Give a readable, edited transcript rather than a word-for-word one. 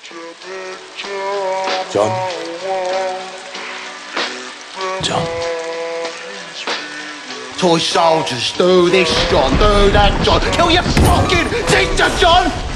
John. John. Toy soldiers, do this, John, do that, John. Kill your fucking teacher, John!